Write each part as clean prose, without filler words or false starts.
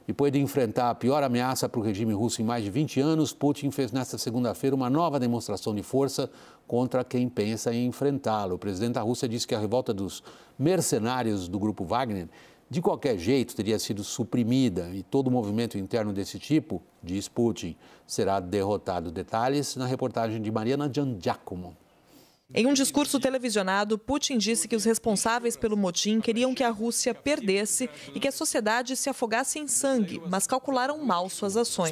Depois de enfrentar a pior ameaça para o regime russo em mais de 20 anos, Putin fez nesta segunda-feira uma nova demonstração de força contra quem pensa em enfrentá-lo. O presidente da Rússia disse que a revolta dos mercenários do grupo Wagner, de qualquer jeito, teria sido suprimida e todo movimento interno desse tipo, diz Putin, será derrotado. Detalhes na reportagem de Mariana Giangiacomo. Em um discurso televisionado, Putin disse que os responsáveis pelo motim queriam que a Rússia perdesse e que a sociedade se afogasse em sangue, mas calcularam mal suas ações.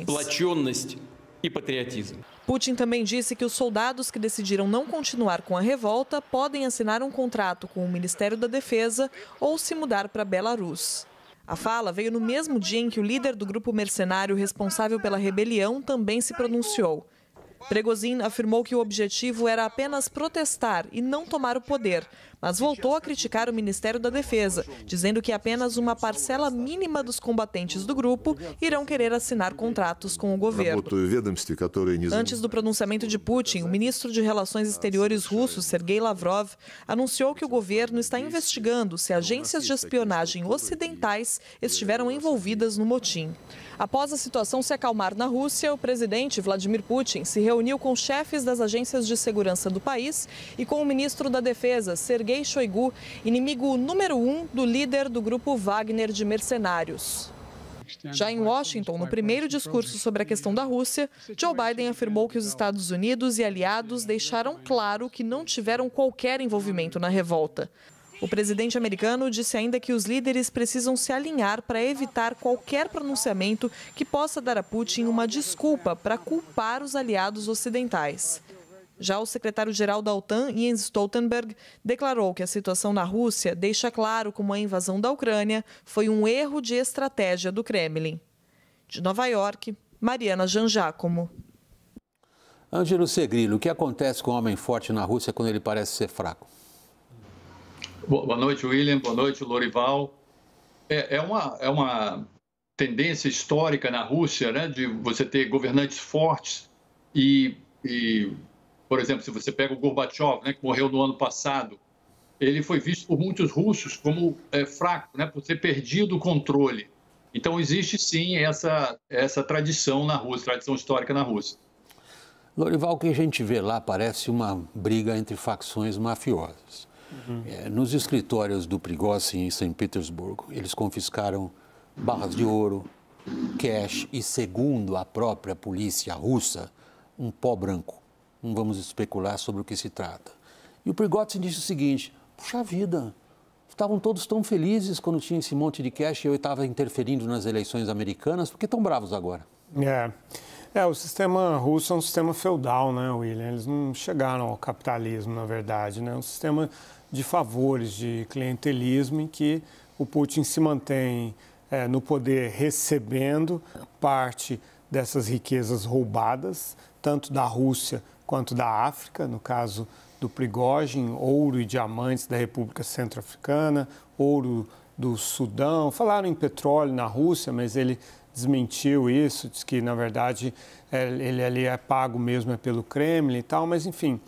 Putin também disse que os soldados que decidiram não continuar com a revolta podem assinar um contrato com o Ministério da Defesa ou se mudar para Belarus. A fala veio no mesmo dia em que o líder do grupo mercenário responsável pela rebelião também se pronunciou. Prigozhin afirmou que o objetivo era apenas protestar e não tomar o poder, mas voltou a criticar o Ministério da Defesa, dizendo que apenas uma parcela mínima dos combatentes do grupo irão querer assinar contratos com o governo. Antes do pronunciamento de Putin, o ministro de Relações Exteriores russo, Sergei Lavrov, anunciou que o governo está investigando se agências de espionagem ocidentais estiveram envolvidas no motim. Após a situação se acalmar na Rússia, o presidente Vladimir Putin se reuniu com chefes das agências de segurança do país e com o ministro da Defesa, Sergei Shoigu, inimigo número 1 do líder do grupo Wagner de mercenários. Já em Washington, no primeiro discurso sobre a questão da Rússia, Joe Biden afirmou que os Estados Unidos e aliados deixaram claro que não tiveram qualquer envolvimento na revolta. O presidente americano disse ainda que os líderes precisam se alinhar para evitar qualquer pronunciamento que possa dar a Putin uma desculpa para culpar os aliados ocidentais. Já o secretário-geral da OTAN, Jens Stoltenberg, declarou que a situação na Rússia deixa claro como a invasão da Ucrânia foi um erro de estratégia do Kremlin. De Nova York, Mariana Giangiacomo. Ângelo Segrillo, o que acontece com o homem forte na Rússia quando ele parece ser fraco? Boa noite, William. Boa noite, Lorival. É uma tendência histórica na Rússia, né, de você ter governantes fortes e, por exemplo, se você pega o Gorbachev, né, que morreu no ano passado, ele foi visto por muitos russos como fraco, né, por ter perdido o controle. Então, existe sim essa tradição na Rússia, tradição histórica na Rússia. Lorival, o que a gente vê lá parece uma briga entre facções mafiosas. Nos escritórios do Prigozhin em São Petersburgo, eles confiscaram barras de ouro, cash e, segundo a própria polícia russa, um pó branco. Não vamos especular sobre o que se trata. E o Prigozhin disse o seguinte: puxa vida, estavam todos tão felizes quando tinha esse monte de cash e eu estava interferindo nas eleições americanas, por que tão bravos agora? O sistema russo é um sistema feudal, né, William? Eles não chegaram ao capitalismo, na verdade, né? É um sistema de favores, de clientelismo, em que o Putin se mantém no poder recebendo parte dessas riquezas roubadas, tanto da Rússia quanto da África, no caso do Prigozhin, ouro e diamantes da República Centro-Africana, ouro do Sudão. Falaram em petróleo na Rússia, mas ele desmentiu isso, disse que, na verdade, ele ali é pago mesmo pelo Kremlin e tal, mas, enfim,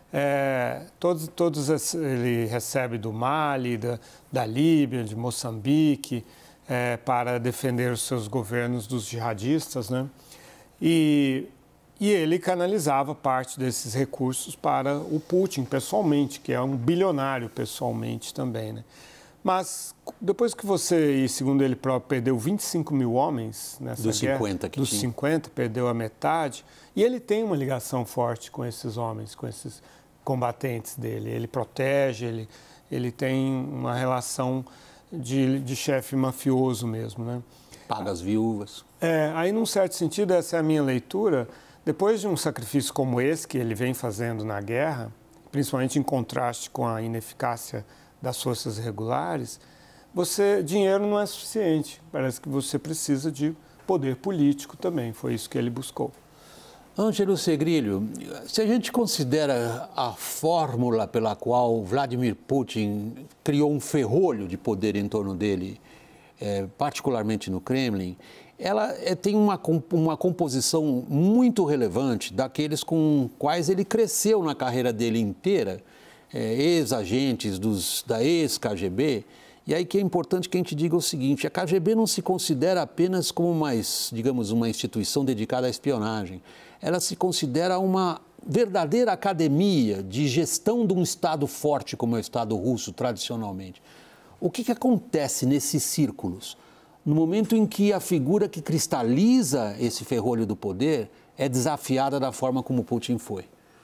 todos ele recebe do Mali, da Líbia, de Moçambique, para defender os seus governos dos jihadistas, né? E ele canalizava parte desses recursos para o Putin pessoalmente, que é um bilionário pessoalmente também, né? Mas depois que você, e segundo ele próprio, perdeu 25 mil homens nessa guerra, 50 que dos tinha. 50, perdeu a metade, e ele tem uma ligação forte com esses homens, com esses combatentes dele. Ele protege, ele tem uma relação de chefe mafioso mesmo, né? Paga as viúvas. Aí, num certo sentido, essa é a minha leitura. Depois de um sacrifício como esse que ele vem fazendo na guerra, principalmente em contraste com a ineficácia das forças regulares, dinheiro não é suficiente. Parece que você precisa de poder político também. Foi isso que ele buscou. Ângelo Segrillo, se a gente considera a fórmula pela qual Vladimir Putin criou um ferrolho de poder em torno dele, particularmente no Kremlin, ela tem uma composição muito relevante daqueles com quais ele cresceu na carreira dele inteira, ex-agentes da ex-KGB, E aí que é importante que a gente diga o seguinte, a KGB não se considera apenas como digamos, uma instituição dedicada à espionagem. Ela se considera uma verdadeira academia de gestão de um Estado forte como é o Estado russo, tradicionalmente. O que acontece nesses círculos? No momento em que a figura que cristaliza esse ferrolho do poder é desafiada da forma como Putin foi.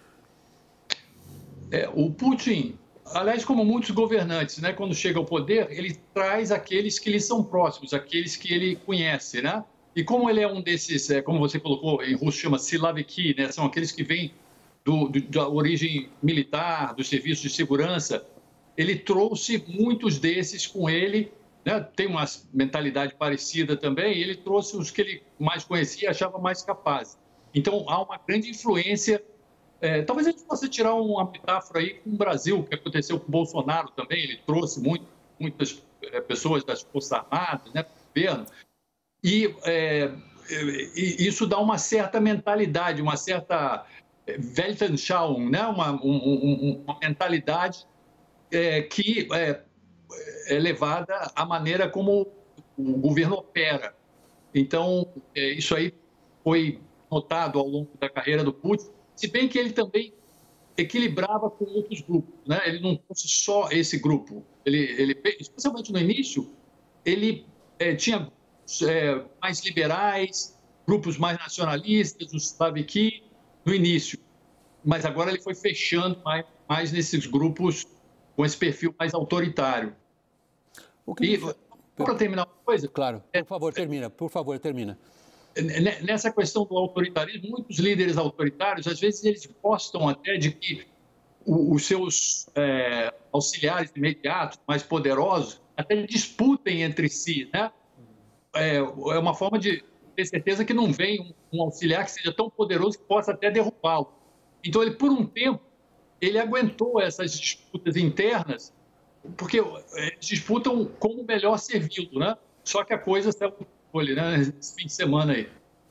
O Putin, aliás, como muitos governantes, né, quando chega ao poder, ele traz aqueles que lhe são próximos, aqueles que ele conhece, né? E como ele é um desses, como você colocou, em russo chama silaviki, né? São aqueles que vêm da origem militar, dos serviços de segurança, ele trouxe muitos desses com ele, né? Tem uma mentalidade parecida também, e ele trouxe os que ele mais conhecia e achava mais capazes. Então, há uma grande influência. Talvez a gente possa tirar uma metáfora aí com o Brasil, que aconteceu com o Bolsonaro também, ele trouxe muitas pessoas das Forças Armadas, né, para o governo, e isso dá uma certa mentalidade, uma certa Weltanschauung, né, uma mentalidade que é levada à maneira como o governo opera. Então, isso aí foi notado ao longo da carreira do Putin, se bem que ele também equilibrava com outros grupos, né? Ele não fosse só esse grupo. Ele especialmente no início, ele tinha grupos mais liberais, grupos mais nacionalistas, os Slaviki, no início. Mas agora ele foi fechando mais nesses grupos com esse perfil mais autoritário. Para terminar uma coisa... Claro, por favor, termina. Nessa questão do autoritarismo, muitos líderes autoritários, às vezes, eles gostam até de que os seus auxiliares imediatos, mais poderosos, até disputem entre si, né? É uma forma de ter certeza que não vem um auxiliar que seja tão poderoso que possa até derrubá-lo. Então, ele, por um tempo, ele aguentou essas disputas internas, porque eles disputam como melhor servi-lo, né? Só que a coisa saiu do controle, né? Esse fim de semana aí.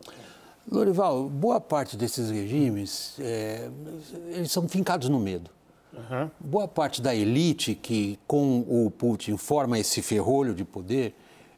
Lorival, boa parte desses regimes, eles são fincados no medo. Uhum. Boa parte da elite que, com o Putin, forma esse ferrolho de poder,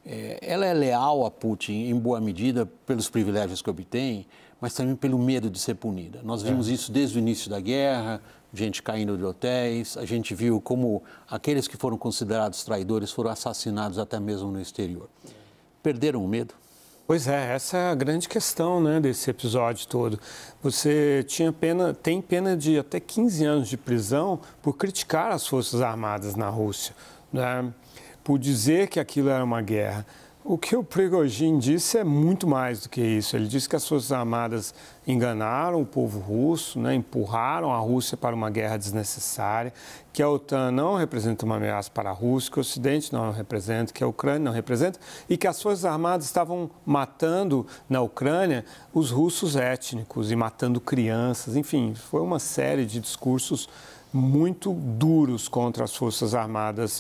ela é leal a Putin, em boa medida, pelos privilégios que obtém, mas também pelo medo de ser punida. Nós vimos isso desde o início da guerra, gente caindo de hotéis, a gente viu como aqueles que foram considerados traidores foram assassinados até mesmo no exterior. Perderam o medo? Pois é, essa é a grande questão, né, desse episódio todo. Você tem pena de até 15 anos de prisão por criticar as Forças Armadas na Rússia, né, por dizer que aquilo era uma guerra. O que o Prigozhin disse é muito mais do que isso. Ele disse que as Forças Armadas enganaram o povo russo, né, empurraram a Rússia para uma guerra desnecessária, que a OTAN não representa uma ameaça para a Rússia, que o Ocidente não representa, que a Ucrânia não representa, e que as Forças Armadas estavam matando na Ucrânia os russos étnicos e matando crianças. Enfim, foi uma série de discursos muito duros contra as Forças Armadas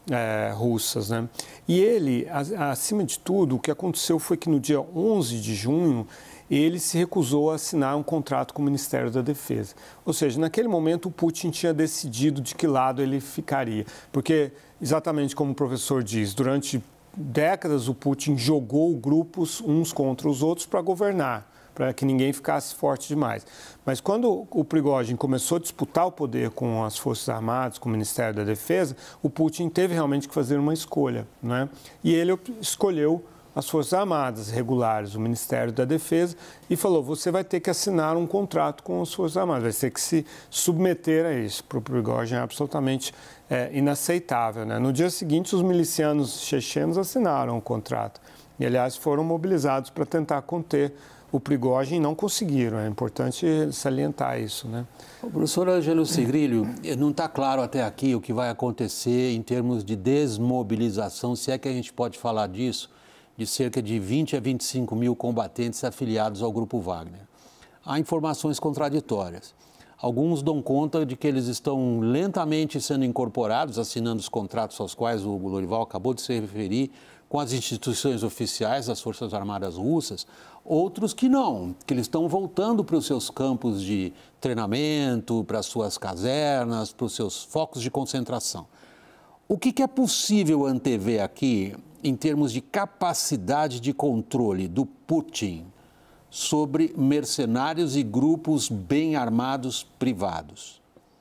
russas, né? E ele, acima de tudo, o que aconteceu foi que no dia 11 de junho, ele se recusou a assinar um contrato com o Ministério da Defesa. Ou seja, naquele momento o Putin tinha decidido de que lado ele ficaria. Porque, exatamente como o professor diz, durante décadas o Putin jogou grupos uns contra os outros para governar, para que ninguém ficasse forte demais. Mas quando o Prigozhin começou a disputar o poder com as Forças Armadas, com o Ministério da Defesa, o Putin teve realmente que fazer uma escolha, né? E ele escolheu as Forças Armadas regulares, o Ministério da Defesa, e falou, você vai ter que assinar um contrato com as Forças Armadas, vai ter que se submeter a isso. Para o Prigozhin é absolutamente inaceitável, né? No dia seguinte, os milicianos chechenos assinaram o contrato e, aliás, foram mobilizados para tentar conter o Prigozhin, não conseguiram. É importante salientar isso, né? O professor Ângelo Sigrilho, não está claro até aqui o que vai acontecer em termos de desmobilização, se é que a gente pode falar disso, de cerca de 20 a 25 mil combatentes afiliados ao Grupo Wagner. Há informações contraditórias. Alguns dão conta de que eles estão lentamente sendo incorporados, assinando os contratos aos quais o Lorival acabou de se referir, com as instituições oficiais das Forças Armadas Russas, outros que não, que eles estão voltando para os seus campos de treinamento, para as suas casernas, para os seus focos de concentração. O que é possível antever aqui em termos de capacidade de controle do Putin sobre mercenários e grupos bem armados privados?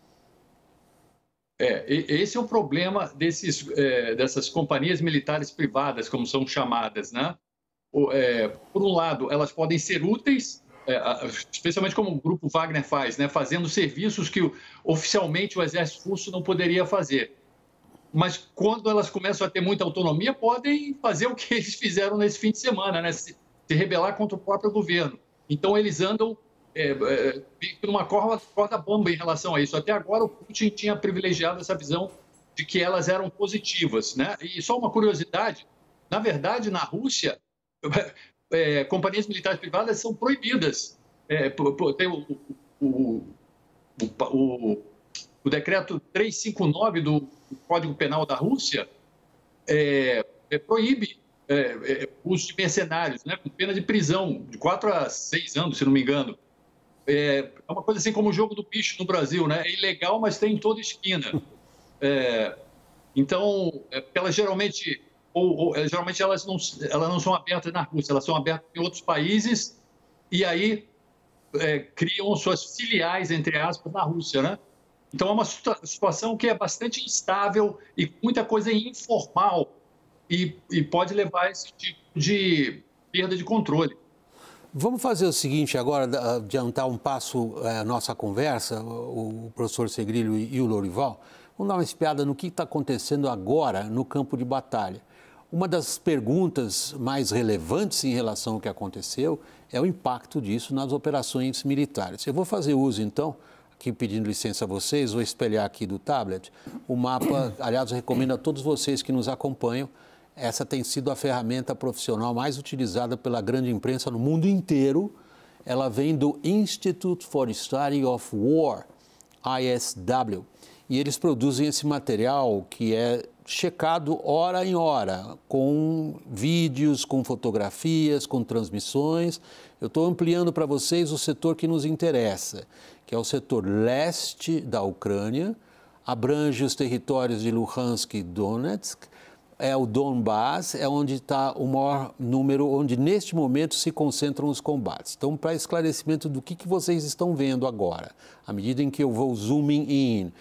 Esse é o problema dessas companhias militares privadas, como são chamadas, né? Por um lado, elas podem ser úteis, especialmente como o Grupo Wagner faz, né? Fazendo serviços que oficialmente o exército russo não poderia fazer. Mas quando elas começam a ter muita autonomia, podem fazer o que eles fizeram nesse fim de semana, né? Se rebelar contra o próprio governo. Então, eles andam numa corda bamba em relação a isso. Até agora, o Putin tinha privilegiado essa visão de que elas eram positivas, né? E só uma curiosidade, na verdade, na Rússia, companhias militares privadas são proibidas. Tem o decreto 359 do Código Penal da Rússia proíbe o uso de mercenários, né, com pena de prisão de 4 a 6 anos, se não me engano. É uma coisa assim como o jogo do bicho no Brasil, né? É ilegal, mas tem em toda esquina. Então, elas geralmente elas não são abertas na Rússia, elas são abertas em outros países e aí criam suas filiais, entre aspas, na Rússia, né? Então, é uma situação que é bastante instável e muita coisa informal e pode levar a esse tipo de perda de controle. Vamos fazer o seguinte agora, adiantar um passo a nossa conversa, o professor Segrilho e o Lorival. Vamos dar uma espiada no que está acontecendo agora no campo de batalha. Uma das perguntas mais relevantes em relação ao que aconteceu é o impacto disso nas operações militares. Eu vou fazer uso, então, aqui pedindo licença a vocês, vou espelhar aqui do tablet o mapa. Aliás, eu recomendo a todos vocês que nos acompanham. Essa tem sido a ferramenta profissional mais utilizada pela grande imprensa no mundo inteiro. Ela vem do Institute for Study of War, ISW. E eles produzem esse material que é checado hora em hora, com vídeos, com fotografias, com transmissões. Eu estou ampliando para vocês o setor que nos interessa, que é o setor leste da Ucrânia, abrange os territórios de Luhansk e Donetsk, é o Donbass, é onde está o maior número, onde neste momento se concentram os combates. Então, para esclarecimento do que vocês estão vendo agora, à medida em que eu vou zooming in,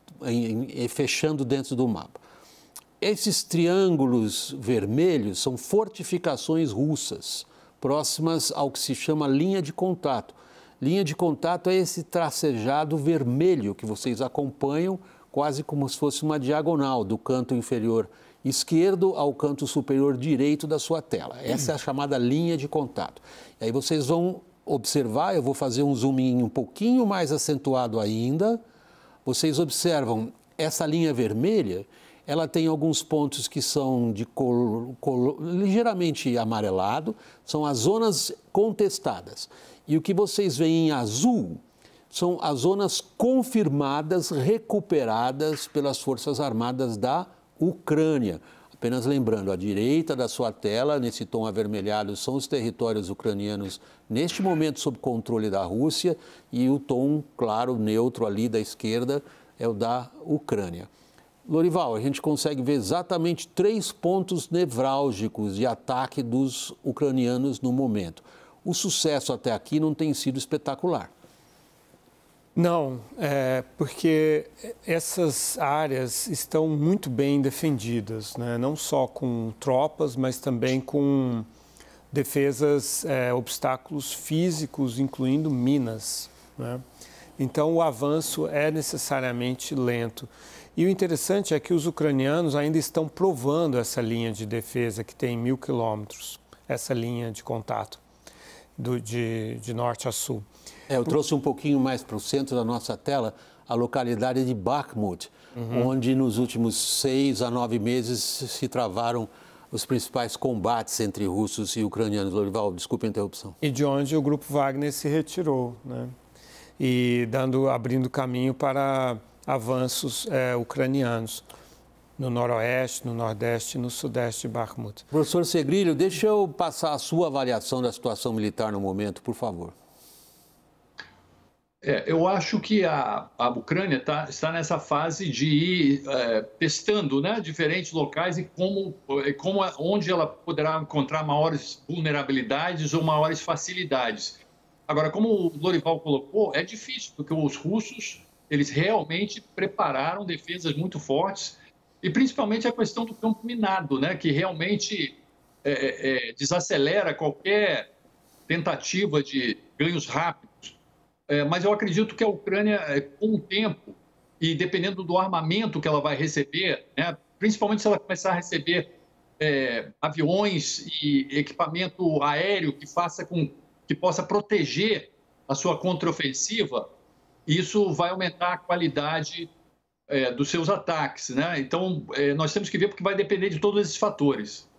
fechando dentro do mapa. Esses triângulos vermelhos são fortificações russas, próximas ao que se chama linha de contato. Linha de contato é esse tracejado vermelho que vocês acompanham, quase como se fosse uma diagonal do canto inferior esquerdo ao canto superior direito da sua tela. Essa é a chamada linha de contato. E aí vocês vão observar, eu vou fazer um zoom in um pouquinho mais acentuado ainda. Vocês observam essa linha vermelha, ela tem alguns pontos que são de ligeiramente amarelado, são as zonas contestadas. E o que vocês veem em azul são as zonas confirmadas, recuperadas pelas Forças Armadas da Ucrânia. Apenas lembrando, à direita da sua tela, nesse tom avermelhado, são os territórios ucranianos, neste momento, sob controle da Rússia, e o tom, claro, neutro ali da esquerda é o da Ucrânia. Lorival, a gente consegue ver exatamente 3 pontos nevrálgicos de ataque dos ucranianos no momento. O sucesso até aqui não tem sido espetacular. Não, porque essas áreas estão muito bem defendidas, né? Não só com tropas, mas também com defesas, obstáculos físicos, incluindo minas, né? Então, o avanço é necessariamente lento. E o interessante é que os ucranianos ainda estão provando essa linha de defesa que tem 1.000 quilômetros, essa linha de contato de norte a sul. Eu trouxe um pouquinho mais para o centro da nossa tela a localidade de Bakhmut, onde nos últimos 6 a 9 meses se travaram os principais combates entre russos e ucranianos. Lorival, desculpe a interrupção. E de onde o Grupo Wagner se retirou, né? E abrindo caminho para avanços ucranianos no noroeste, no nordeste e no sudeste de Bakhmut. Professor Segrilho, deixa eu passar a sua avaliação da situação militar no momento, por favor. Eu acho que a Ucrânia está nessa fase de ir testando, né, diferentes locais e onde ela poderá encontrar maiores vulnerabilidades ou maiores facilidades. Agora, como o Lorival colocou, é difícil, porque os russos eles realmente prepararam defesas muito fortes e principalmente a questão do campo minado, né, que realmente desacelera qualquer tentativa de ganhos rápidos. Mas eu acredito que a Ucrânia, com o tempo, e dependendo do armamento que ela vai receber, né, principalmente se ela começar a receber aviões e equipamento aéreo que possa proteger a sua contraofensiva, isso vai aumentar a qualidade dos seus ataques, né? Então, nós temos que ver, porque vai depender de todos esses fatores.